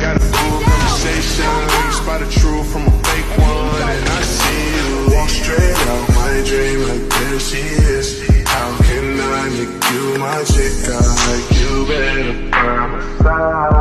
Got a cool conversation, spot a truth from a fake one, and I see you. Walk straight out my dream like there she is. How can I make you my chick? Like you better by my side.